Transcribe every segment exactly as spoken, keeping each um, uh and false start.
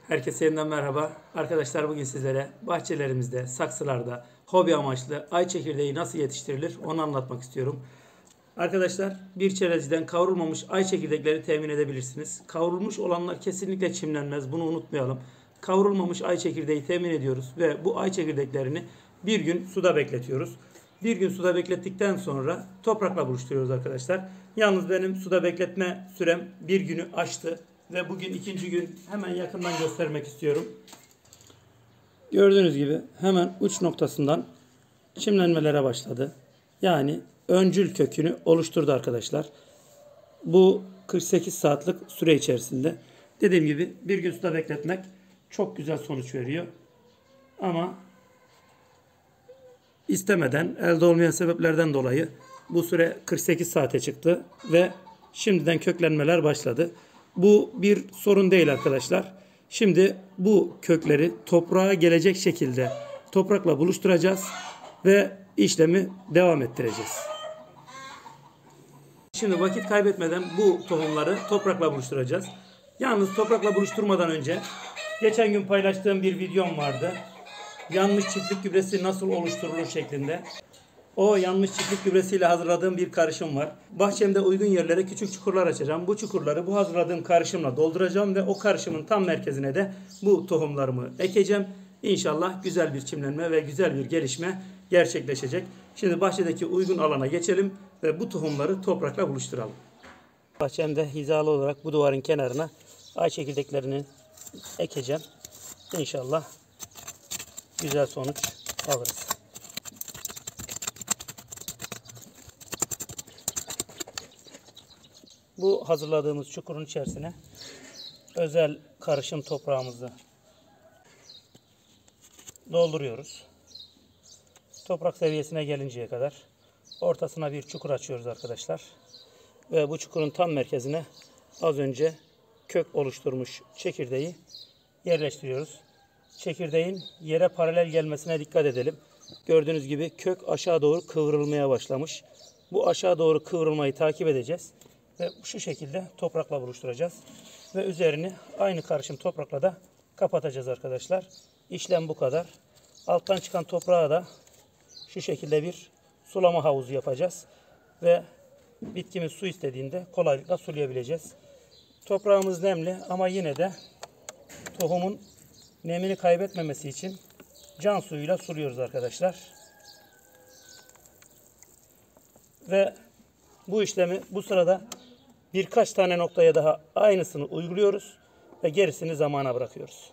Herkese yeniden merhaba. Arkadaşlar bugün sizlere bahçelerimizde, saksılarda, hobi amaçlı ay çekirdeği nasıl yetiştirilir onu anlatmak istiyorum. Arkadaşlar bir çerezden kavrulmamış ay çekirdekleri temin edebilirsiniz. Kavrulmuş olanlar kesinlikle çimlenmez. Bunu unutmayalım. Kavrulmamış ay çekirdeği temin ediyoruz ve bu ay çekirdeklerini bir gün suda bekletiyoruz. Bir gün suda beklettikten sonra toprakla buluşturuyoruz arkadaşlar. Yalnız benim suda bekletme sürem bir günü aştı. Ve bugün ikinci gün hemen yakından göstermek istiyorum. Gördüğünüz gibi hemen uç noktasından çimlenmelere başladı. Yani öncül kökünü oluşturdu arkadaşlar. Bu kırk sekiz saatlik süre içerisinde. Dediğim gibi bir gün suda bekletmek çok güzel sonuç veriyor. Ama istemeden, elde olmayan sebeplerden dolayı bu süre kırk sekiz saate çıktı ve şimdiden köklenmeler başladı. Bu bir sorun değil arkadaşlar. Şimdi bu kökleri toprağa gelecek şekilde toprakla buluşturacağız ve işlemi devam ettireceğiz. Şimdi vakit kaybetmeden bu tohumları toprakla buluşturacağız. Yalnız toprakla buluşturmadan önce geçen gün paylaştığım bir videom vardı. Yanmış çiftlik gübresi nasıl oluşturulur şeklinde. O yanmış çiftlik gübresiyle hazırladığım bir karışım var. Bahçemde uygun yerlere küçük çukurlar açacağım. Bu çukurları bu hazırladığım karışımla dolduracağım ve o karışımın tam merkezine de bu tohumlarımı ekeceğim. İnşallah güzel bir çimlenme ve güzel bir gelişme gerçekleşecek. Şimdi bahçedeki uygun alana geçelim ve bu tohumları toprakla buluşturalım. Bahçemde hizalı olarak bu duvarın kenarına ay çekirdeklerini ekeceğim. İnşallah güzel sonuç alırız. Bu hazırladığımız çukurun içerisine özel karışım toprağımızı dolduruyoruz. Toprak seviyesine gelinceye kadar ortasına bir çukur açıyoruz arkadaşlar. Ve bu çukurun tam merkezine az önce kök oluşturmuş çekirdeği yerleştiriyoruz. Çekirdeğin yere paralel gelmesine dikkat edelim. Gördüğünüz gibi kök aşağı doğru kıvrılmaya başlamış. Bu aşağı doğru kıvrılmayı takip edeceğiz. Ve şu şekilde toprakla buluşturacağız. Ve üzerini aynı karışım toprakla da kapatacağız arkadaşlar. İşlem bu kadar. Alttan çıkan toprağa da şu şekilde bir sulama havuzu yapacağız. Ve bitkimiz su istediğinde kolaylıkla sulayabileceğiz. Toprağımız nemli ama yine de tohumun nemini kaybetmemesi için can suyuyla suluyoruz arkadaşlar. Ve bu işlemi bu sırada birkaç tane noktaya daha aynısını uyguluyoruz ve gerisini zamana bırakıyoruz.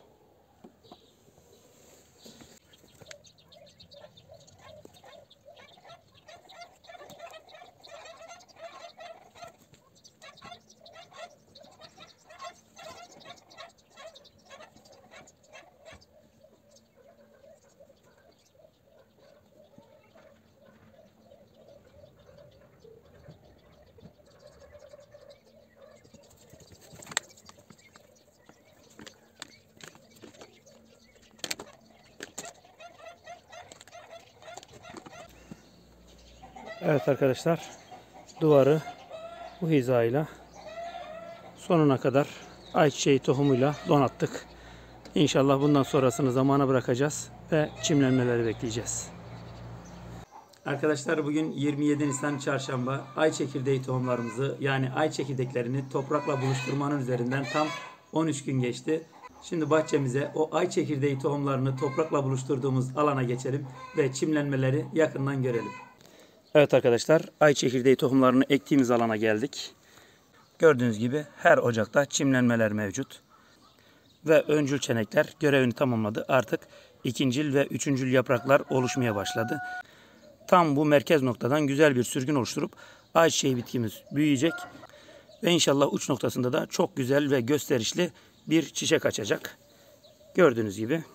Evet arkadaşlar, duvarı bu hizayla sonuna kadar ayçiçeği tohumuyla donattık. İnşallah bundan sonrasını zamana bırakacağız ve çimlenmeleri bekleyeceğiz. Arkadaşlar bugün yirmi yedi Nisan Çarşamba. Ay çekirdeği tohumlarımızı yani ay çekirdeklerini toprakla buluşturmanın üzerinden tam on üç gün geçti. Şimdi bahçemize o ay çekirdeği tohumlarını toprakla buluşturduğumuz alana geçelim ve çimlenmeleri yakından görelim. Evet arkadaşlar, ay çekirdeği tohumlarını ektiğimiz alana geldik. Gördüğünüz gibi her ocakta çimlenmeler mevcut. Ve öncül çenekler görevini tamamladı. Artık ikincil ve üçüncül yapraklar oluşmaya başladı. Tam bu merkez noktadan güzel bir sürgün oluşturup ayçiçeği bitkimiz büyüyecek. Ve inşallah uç noktasında da çok güzel ve gösterişli bir çiçek açacak. Gördüğünüz gibi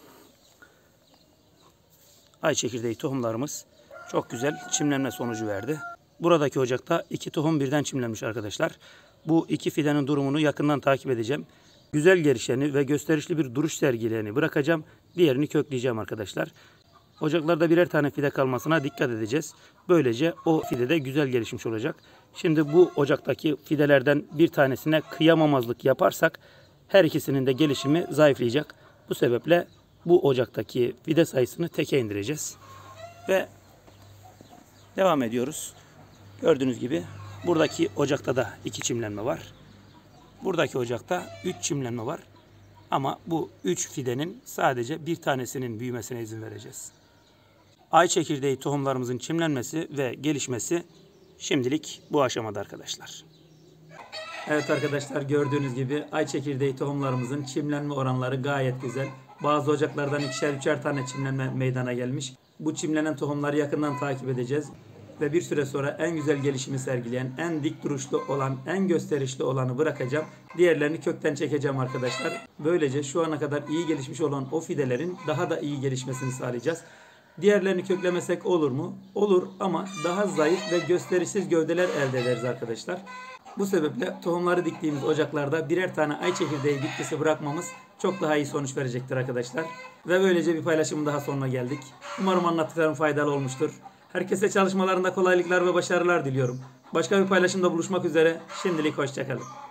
ay çekirdeği tohumlarımız çok güzel çimlenme sonucu verdi. Buradaki ocakta iki tohum birden çimlenmiş arkadaşlar. Bu iki fidenin durumunu yakından takip edeceğim. Güzel gelişeni ve gösterişli bir duruş sergilerini bırakacağım. Diğerini kökleyeceğim arkadaşlar. Ocaklarda birer tane fide kalmasına dikkat edeceğiz. Böylece o fide de güzel gelişmiş olacak. Şimdi bu ocaktaki fidelerden bir tanesine kıyamamazlık yaparsak her ikisinin de gelişimi zayıflayacak. Bu sebeple bu ocaktaki fide sayısını teke indireceğiz. Ve devam ediyoruz. Gördüğünüz gibi buradaki ocakta da iki çimlenme var. Buradaki ocakta üç çimlenme var. Ama bu üç fidenin sadece bir tanesinin büyümesine izin vereceğiz. Ay çekirdeği tohumlarımızın çimlenmesi ve gelişmesi şimdilik bu aşamada arkadaşlar. Evet arkadaşlar, gördüğünüz gibi ay çekirdeği tohumlarımızın çimlenme oranları gayet güzel. Bazı ocaklardan ikişer üçer tane çimlenme meydana gelmiş. Bu çimlenen tohumları yakından takip edeceğiz. Ve bir süre sonra en güzel gelişimi sergileyen, en dik duruşlu olan, en gösterişli olanı bırakacağım. Diğerlerini kökten çekeceğim arkadaşlar. Böylece şu ana kadar iyi gelişmiş olan o fidelerin daha da iyi gelişmesini sağlayacağız. Diğerlerini köklemesek olur mu? Olur, ama daha zayıf ve gösterişsiz gövdeler elde ederiz arkadaşlar. Bu sebeple tohumları diktiğimiz ocaklarda birer tane ay çekirdeği bitkisi bırakmamız çok daha iyi sonuç verecektir arkadaşlar. Ve böylece bir paylaşımın daha sonuna geldik. Umarım anlattıklarım faydalı olmuştur. Herkese çalışmalarında kolaylıklar ve başarılar diliyorum. Başka bir paylaşımda buluşmak üzere. Şimdilik hoşça kalın.